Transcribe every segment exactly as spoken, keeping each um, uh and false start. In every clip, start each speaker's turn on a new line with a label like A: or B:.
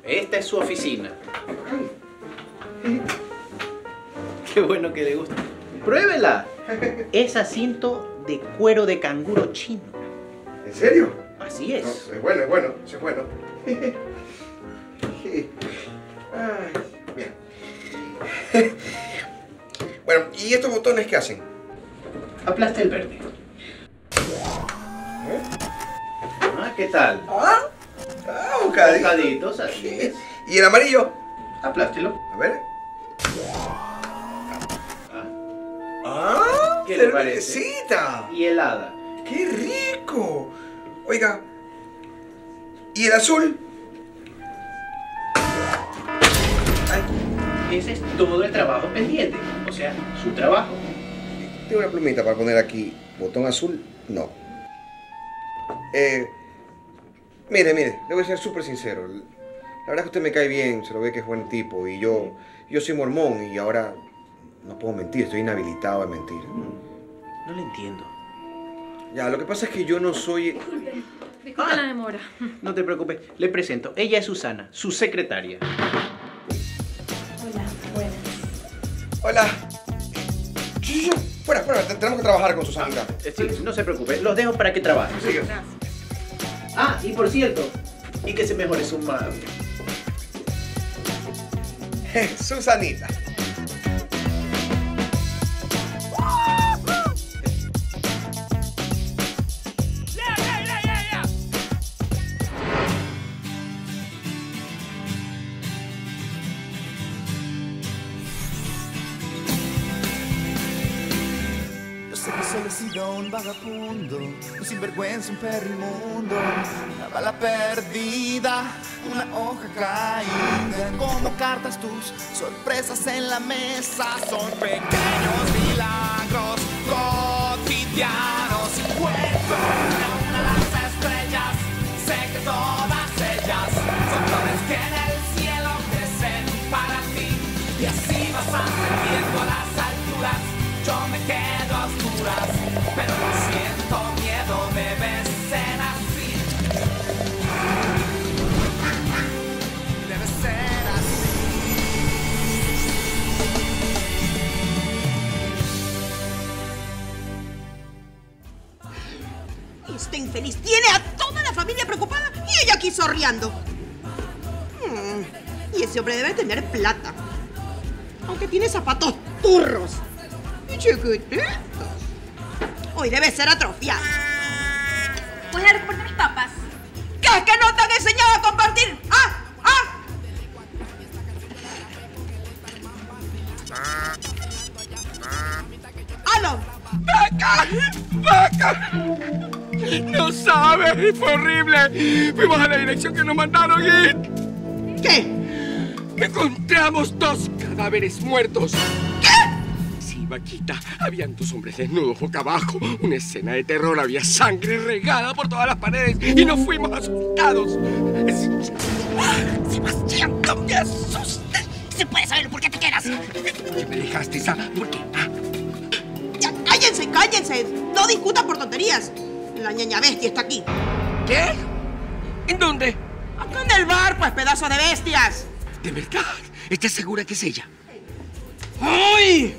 A: esta es su oficina. Qué bueno que le gusta. ¡Pruébela! Es asiento de cuero de canguro chino.
B: ¿En serio?
A: Así es.
B: No, es bueno, es bueno, es bueno. Ay, bien. Bueno, ¿y estos botones qué hacen?
A: Aplaste el verde.
B: ¿Eh?
A: Ah, ¿qué tal?
B: Ah, ah bocadito.
A: Bocaditos, así es.
B: ¿Y el amarillo?
A: Aplástelo.
B: A ver.
A: Ah,
B: Ah,
A: ¿qué le parece?
B: cervecita.
A: Y helada.
B: ¡Qué rico! Oiga, ¿y el azul? Ay,
A: Ese es todo el trabajo pendiente. O sea, su trabajo.
B: tengo una plumita para poner aquí. Botón azul, no. Eh, mire, mire, le voy a ser súper sincero. La verdad es que usted me cae bien, se lo ve que es buen tipo. Y yo, yo soy mormón y ahora no puedo mentir, estoy inhabilitado a mentir.
A: No le entiendo.
B: Ya, lo que pasa es que yo no soy...
C: Disculpe, disculpe
A: Ah.
C: la demora.
A: No te preocupes, le presento. Ella es Susana, su secretaria.
C: Hola, buenas.
B: Hola. Sí, sí, sí. Fuera, fuera, te- tenemos que trabajar con Susanita.
A: Eh, Sí, no se preocupe, los dejo para que trabajen.
B: Sí.
C: Gracias.
A: Ah, y por cierto, y que se mejore su madre.
B: Susanita.
D: Yo sé que solo he sido un vagabundo, un sinvergüenza, un perro inmundo, una bala perdida, una hoja caída. Como cartas tus sorpresas en la mesa son pequeños milagros cotidianos. Cuento una a una las estrellas, sé que todas ellas son flores que en el cielo crecen para ti. Y así vas ascendiendo a las alturas. Yo me quedo a oscuras, pero no siento miedo, debe ser así. Debe ser así.
E: Este infeliz tiene a toda la familia preocupada y ella aquí sorriando. Mm, y ese hombre debe tener plata. Aunque tiene zapatos turros. Y chiquititos. Hoy debe ser atrofiado.
C: ¿Puedes recuperar mis papas?
E: ¿Qué es que no te han enseñado a compartir? ¡Ah! ¡Ah! ¡Aló!
F: ¡Vaca! ¡Vaca! No sabes, fue horrible. Fuimos a la dirección que nos mandaron y
E: ¿Qué?
F: encontramos dos cadáveres muertos. ¿Qué? Sí, Vaquita, habían dos hombres desnudos boca abajo. Una escena de terror, había sangre regada por todas las paredes y nos fuimos asustados.
E: Sebastián, no me asustes. ¿Se puede saber por qué te quedas?
F: ¿Por qué me dejaste esa? ¿Por qué? Ah,
E: Ya, cállense, cállense. No discutan por tonterías. La ñaña bestia está aquí.
F: ¿Qué? ¿En dónde?
E: Acá en el bar, pues, pedazo de bestias.
F: ¿De verdad? ¿Estás segura que es ella?
E: ¡Ay!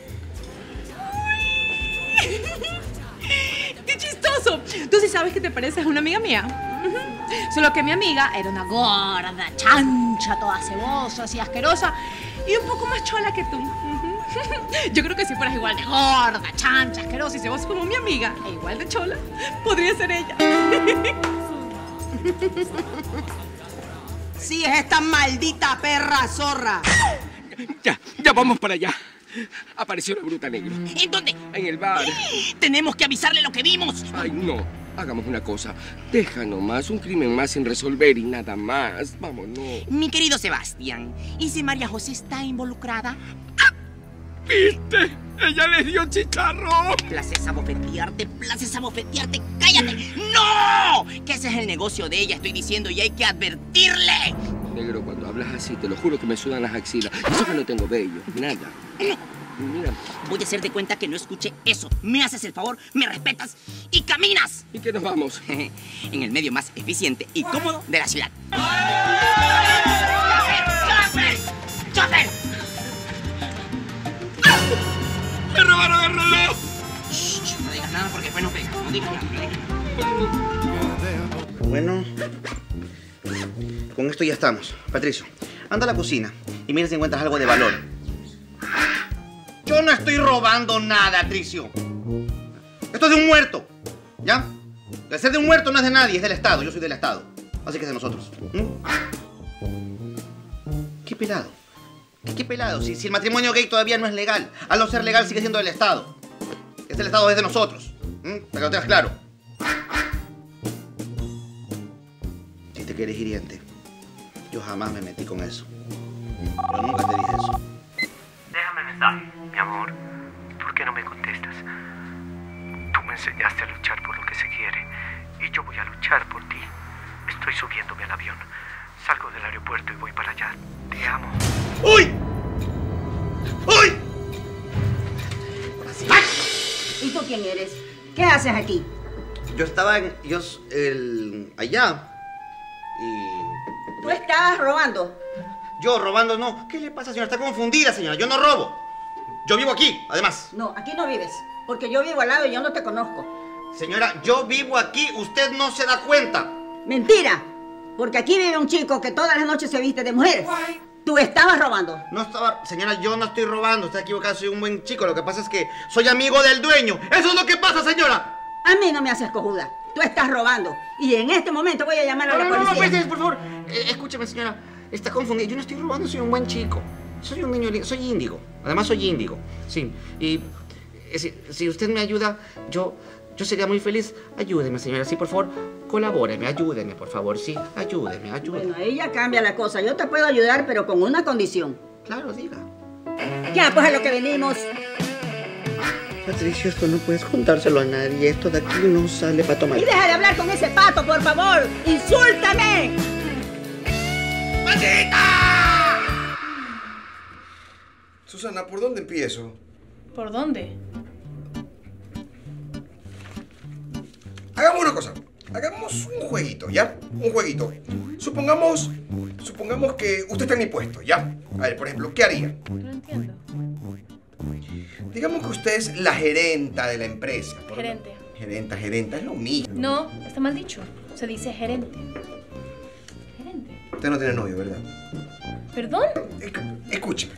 C: ¡Qué chistoso! Tú sí sabes que te pareces a una amiga mía. Ujú. Solo que mi amiga era una gorda, chancha, toda cebosa, así asquerosa y un poco más chola que tú. Ujú. Yo creo que si fueras igual de gorda, chancha, asquerosa y cebosa como mi amiga, e igual de chola, podría ser ella.
E: Sí, es esta maldita perra zorra.
F: Ya, ya vamos para allá. Apareció la bruta negra.
G: ¿En dónde?
F: En el bar.
G: Tenemos que avisarle lo que vimos.
F: Ay, no. Hagamos una cosa. Deja nomás un crimen más sin resolver y nada más. Vámonos.
G: Mi querido Sebastián, ¿y si María José está involucrada?
F: ¿Viste? Ella le dio chicharrón.
G: Places abofetearte, places abofetearte. ¡Cállate! ¡No! Que ese es el negocio de ella, estoy diciendo, y hay que advertirle.
F: Negro, cuando hablas así, te lo juro que me sudan las axilas. Eso que no tengo vello. Nada. Mira.
G: Voy a hacer de cuenta que no escuché eso. Me haces el favor, me respetas y caminas.
F: ¿Y qué nos vamos?
G: En el medio más eficiente y cómodo de la ciudad.
F: ¡Me robaron el reloj!
G: Shh, no digas nada porque después no pega. No digas nada, no digas nada.
A: Bueno, con esto ya estamos. Patricio, anda a la cocina y mira si encuentras algo de valor. Yo no estoy robando nada, Patricio. Esto es de un muerto, ¿ya? El ser de un muerto no es de nadie, es del Estado. Yo soy del Estado, así que es de nosotros. ¿Mm? ¿Qué pelado? ¿Qué, qué pelado? Si, si el matrimonio gay todavía no es legal, al no ser legal sigue siendo del Estado. Es del Estado, es de nosotros. ¿Mm? Para que lo tengas claro. Si te quieres hiriente, yo jamás me metí con eso. Pero nunca te dije eso.
H: Déjame mensaje, mi amor. ¿Por qué no me contestas? Tú me enseñaste a luchar por lo que se quiere y yo voy a luchar por ti. Estoy subiéndome al avión. Salgo del aeropuerto y voy para allá. Te amo.
A: ¡Uy! ¡Uy!
E: ¿Y tú quién eres? ¿Qué haces aquí?
A: Yo estaba en... Yo... El, allá. Y...
E: ¿Tú estabas robando?
A: Yo robando no. ¿Qué le pasa, señora? Está confundida, señora. Yo no robo. Yo vivo aquí, además.
E: No, aquí no vives. Porque yo vivo al lado y yo no te conozco.
A: Señora, yo vivo aquí. Usted no se da cuenta.
E: ¡Mentira! Porque aquí vive un chico que todas las noches se viste de mujer. Tú estabas robando.
A: No estaba... Señora, yo no estoy robando. Está equivocada. Soy un buen chico. Lo que pasa es que soy amigo del dueño. Eso es lo que pasa, señora.
E: A mí no me haces cojuda. Tú estás robando. Y en este momento voy a llamar a la
A: No, no, no,
E: policía.
A: espérese, por favor. Eh, escúcheme, señora. Está confundida. Yo no estoy robando. Soy un buen chico. Soy un niño lindo. Soy índigo. Además, soy índigo. Sí. Y... eh, si, si usted me ayuda, yo... Yo sería muy feliz. Ayúdeme, señora. Sí, por favor, colabóreme. Ayúdeme, por favor. Sí, ayúdeme, ayúdeme.
E: Bueno, ahí ya cambia la cosa. Yo te puedo ayudar, pero con una condición.
A: Claro, diga.
E: Ya, pues a lo que venimos.
A: Patricio, esto no puedes contárselo a nadie. Esto de aquí no sale para tomar.
E: Y deja de hablar con ese pato, por favor. ¡Insúltame!
B: ¡Maldita! Susana, ¿por dónde empiezo?
C: ¿Por dónde?
B: Hagamos una cosa. Hagamos un jueguito, ¿ya? Un jueguito. Supongamos, supongamos que usted está en mi puesto, ¿ya? A ver, por ejemplo, ¿qué haría?
C: No entiendo.
B: Digamos que usted es la gerenta de la empresa. por-
C: Gerente.
B: Gerenta, gerenta, es lo mismo.
C: No, está mal dicho. Se dice gerente. Gerente.
B: Usted no tiene novio, ¿verdad?
C: ¿Perdón?
B: Esc- Escúcheme.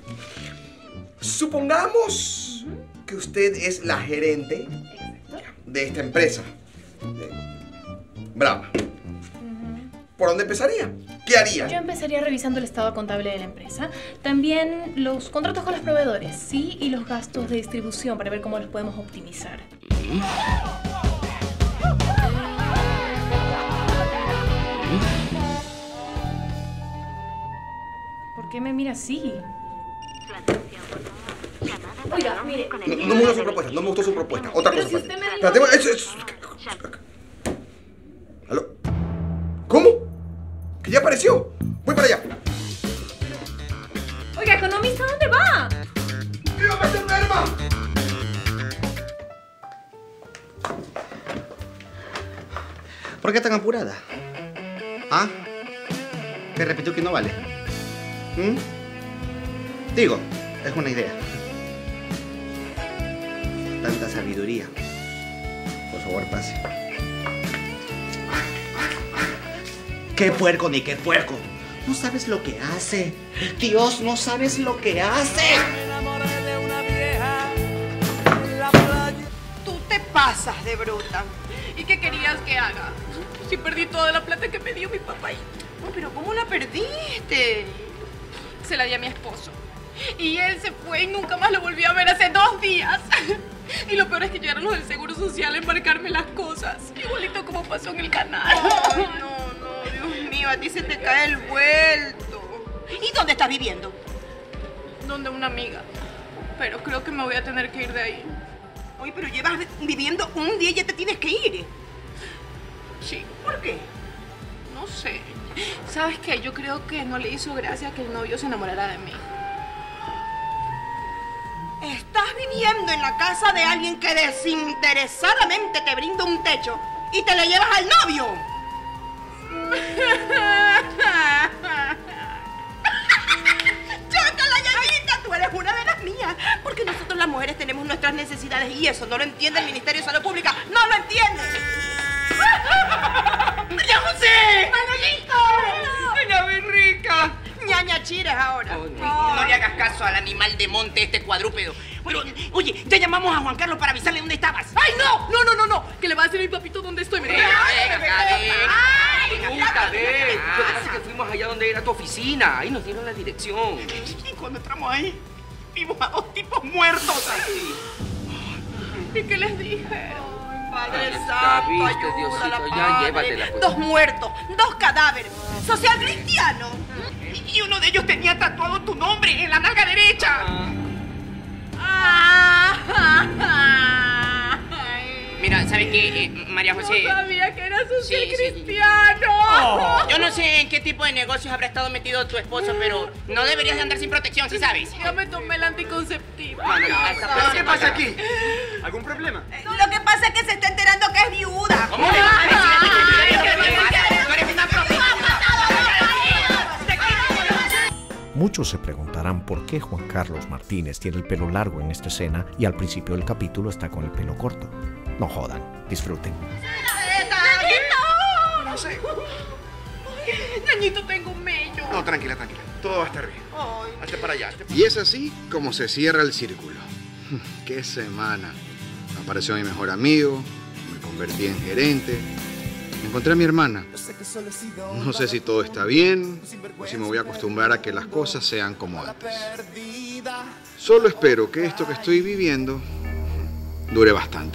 B: Supongamos que usted es la gerente de esta empresa. de Brahma. ¿Por dónde empezaría? ¿Qué haría?
C: Yo empezaría revisando el estado contable de la empresa. También los contratos con los proveedores, sí, y los gastos de distribución para ver cómo los podemos optimizar. ¿Por qué me mira así? Oiga, mire.
B: No, no me gustó su propuesta, no me gustó su propuesta. Otra
C: Pero
B: cosa,
C: si
B: Pati.
C: usted me dijo-
B: Espérate, eso, eso. ¿Aló? ¿Cómo? ¿Que ya apareció? Voy para allá.
C: Oiga, economista, ¿dónde va?
B: ¡Viva Pati enferma!
A: ¿Por qué tan apurada? ¿Ah? ¿Te repitió que no vale? ¿Mm? Digo, es una idea. Tanta sabiduría. Por favor, pase. ¿Qué puerco ni qué puerco? No sabes lo que hace. Dios, no sabes lo que hace.
D: Me enamoré de una vieja en la playa.
E: Tú te pasas de bruta.
C: ¿Y qué querías que haga? Si perdí toda la plata que me dio mi papá.
E: No, pero ¿cómo la perdiste?
C: Se la di a mi esposo. Y él se fue y nunca más lo volví a ver hace dos días. Y lo peor es que llegaron los del Seguro Social a embarcarme las cosas. Igualito como pasó en el canal.
E: Ay, no, no, Dios mío, a ti se te cae el vuelto. ¿Y dónde estás viviendo?
C: Donde una amiga. Pero creo que me voy a tener que ir de ahí.
E: Oye, pero llevas viviendo un día y ya te tienes que ir.
C: Sí.
E: ¿Por qué?
C: No sé. ¿Sabes qué? Yo creo que no le hizo gracia que el novio se enamorara de mí.
E: Estás viviendo en la casa de alguien que desinteresadamente te brinda un techo y te le llevas al novio. ¡Chócala, Yayita! Tú eres una de las mías. Porque nosotros las mujeres mujeres tenemos nuestras necesidades y eso no lo entiende el Ministerio de Salud Pública. ¡No lo entiende! ¡María José! ¡Manolito!
F: ¡Doña Berrica!
E: ¡Ñaña Chires ahora!
G: Oh, no, no le hagas caso al animal de monte, este cuadrúpedo. Pero, oye, ya llamamos a Juan Carlos para avisarle dónde estabas.
C: ¡Ay, no! No, no, no, no. Que le va a decir a mi papito dónde estoy.
G: Venga, venga,
E: ¡Ay!
F: Nunca de. Lo que pasa es que fuimos allá donde era tu oficina. Ahí nos dieron la dirección.
G: Y cuando entramos ahí, vimos a dos tipos muertos.
C: ¿Y qué les dijeron?
E: Padre
F: Ya
E: Santo,
F: viste,
E: ayúdala,
F: Diosito, ya
E: Padre.
F: llévatela, pues.
E: Dos muertos, dos cadáveres. Social cristiano.
G: Y uno de ellos tenía tatuado tu nombre en la nalga derecha. Mira, ¿sabes qué, eh, María José?
C: No sabía que era social
G: Sí, sí.
C: cristiano.
G: Yo no sé en qué tipo de negocios habrá estado metido tu esposo, pero no deberías de andar sin protección, ¿sí sabes?
C: Ya me tomé el anticonceptivo.
G: No, no, no, esta
F: ¿Pero qué
G: persona-
F: pasa aquí? ¿Algún problema?
E: Lo que pasa es que se está enterando que es viuda.
G: ¿Cómo le vas a decir a mi querida que tú eres una prostituta?
I: Muchos se preguntarán por qué Juan Carlos Martínez tiene el pelo largo en esta escena y al principio del capítulo está con el pelo corto. No jodan, disfruten.
B: No sé.
C: Ñañito, tengo un mello.
B: No, tranquila, tranquila. Todo va a estar bien.
E: Ay.
B: Hazte para allá. hazte para
J: Y es así como se cierra el círculo. ¡Qué semana! Apareció mi mejor amigo, me convertí en gerente, encontré a mi hermana. No sé si todo está bien o si me voy a acostumbrar a que las cosas sean como antes. Solo espero que esto que estoy viviendo dure bastante.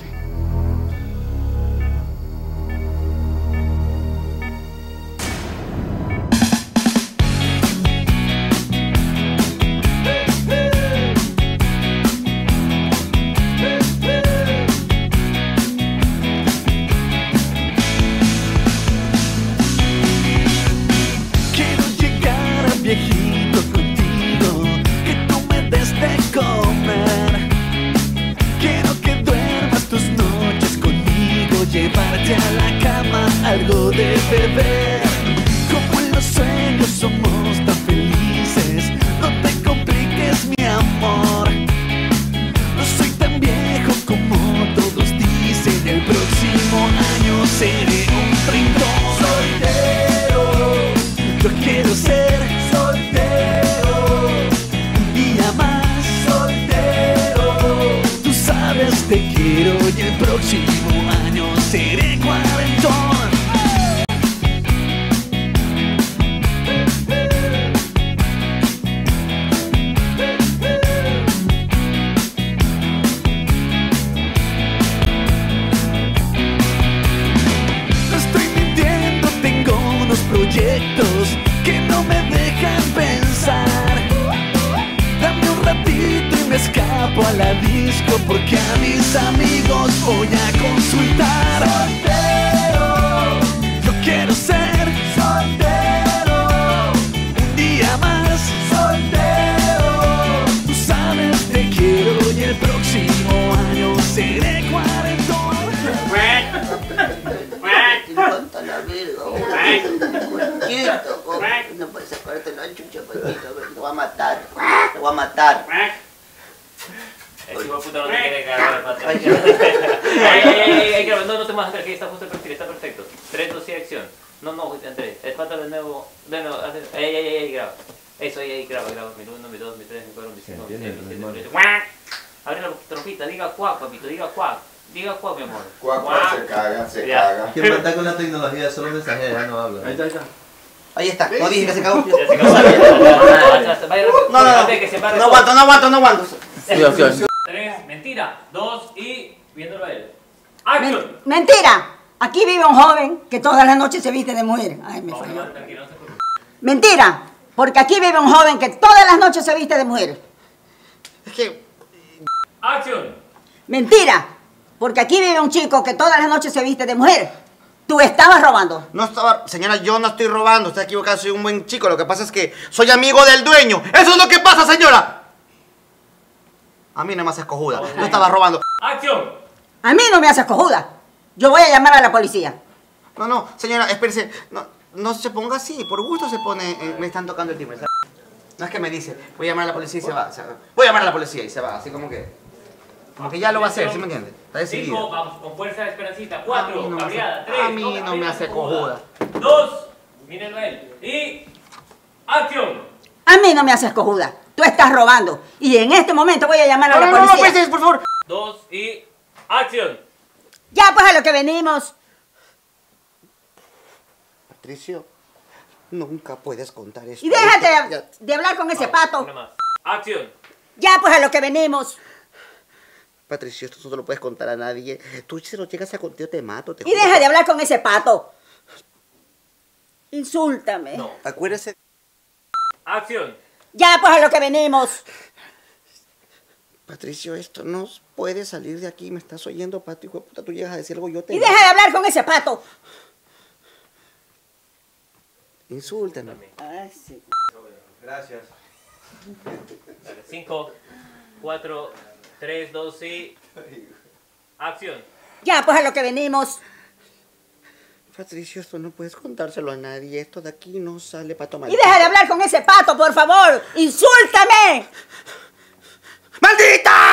D: Quiero llegar a viejito contigo, que tú me des de comer. Quiero que duermas tus noches conmigo, llevarte a la cama algo de beber. Como en los sueños somos tan felices, no te compliques mi amor. No soy tan viejo como todos dicen, el próximo año seré un treintón. Soltero, yo quiero ser soltero, un día más soltero. Tú sabes te quiero y el próximo año seré cuarentón. No estoy mintiendo, tengo unos proyectos que no me dejan pensar. Dame un ratito y me escapo a la disco, porque a mis amigos voy a consultar. Soltero, yo quiero ser soltero, un día más soltero. Tú sabes te quiero y el próximo año seré cuarentón.
A: Levanta la verga, quieto, no puedes sacarte la chucha, patito, te voy a matar, te voy a matar.
K: El hijo de puta no te quiere cagar, patrón. Ay, ay, ay, ay, graba. No, no te vas a hacer, que está justo el perfil, está perfecto. tres, dos y acción. No, no, Andrés, el falta de nuevo. De nuevo, ay, ay, ay, ay, graba. Eso, ahí, ahí, graba, graba. Mi uno, mi dos, mi tres, mi cuatro, mi cinco, mi seis, mi siete, mi ocho. ¡Guac! Abre la trompita, diga cuac, papito, diga cuac. Diga cuac, mi amor.
L: Cuac, cuac, se caga, se
K: Ya.
L: caga.
M: ¿Quién va a estar con la tecnología? Solo mensajeros, ya no habla.
F: Ahí está, ahí está.
A: Ahí está, no dije que se cagó.
K: Ya se acabó. Vaya,
A: No, no, no,
K: que se pare
A: no
K: todo.
A: aguanto, no aguanto, no aguanto.
K: Tres, mentira. Dos y viéndolo a él. ¡Acción!
N: Mentira. Aquí vive un joven que todas las noches se viste de mujer. Ay, me falló.
K: Tranquilo, no se preocupe.
N: Mentira. Porque aquí vive un joven que todas las noches se viste de mujer.
A: Es que,
K: ¡Acción!
N: Mentira. Porque aquí vive un chico que todas las noches se viste de mujer. Tú estabas robando.
A: no estaba, señora, yo no estoy robando, está equivocada, soy un buen chico, lo que pasa es que soy amigo del dueño. ¡Eso es lo que pasa, señora! A mí no me haces cojuda, no estaba robando.
K: ¡Acción!
N: A mí no me haces cojuda. Yo voy a llamar a la policía.
A: No, no, señora, espérese, no, no se ponga así, por gusto se pone, eh, me están tocando el timbre, ¿sabes? No es que me dice, voy a llamar a la policía y se va, o sea, voy a llamar a la policía y se va, así como que... Como que ya lo va a hacer, ¿sí me entiendes? Está decidido.
K: Cinco, vamos con fuerza, Esperancita.
A: A mí
K: Cuatro,
A: no me
K: Gabriela.
A: hace-
K: Tres,
A: a mí no me hace cojuda.
K: Dos, mírenlo a él. Y acción.
N: A mí no me haces cojuda. Tú estás robando. Y en este momento voy a llamar a
A: No,
N: la
A: no, no,
N: policía.
A: pues, por favor.
K: Dos y acción.
N: Ya, pues a lo que venimos.
A: Patricio, nunca puedes contar esto.
N: Y déjate
A: Ya-
N: de, de hablar con ese pato.
K: Una más. Acción.
N: Ya, pues a lo que venimos.
A: Patricio, esto no te lo puedes contar a nadie. Tú si lo llegas a contar, yo te mato. Te
N: Y
A: juro.
N: deja de hablar con ese pato. Insúltame.
K: No.
A: Acuérdese.
K: Acción.
N: Ya, pues a lo que venimos.
A: Patricio, esto no puede salir de aquí. ¿Me estás oyendo, Pato? Hijo de puta, tú llegas a decir algo, yo te
N: Y
A: mato.
N: deja de hablar con ese pato.
A: Insúltame.
N: Ay, sí.
J: Gracias.
K: Dale, cinco, cuatro, tres, dos y acción.
N: Ya, pues a lo que venimos.
A: Patricio, esto no puedes contárselo a nadie. Esto de aquí no sale para tomar.
N: Y deja de hablar con ese pato, por favor. Insúltame.
A: ¡Maldita!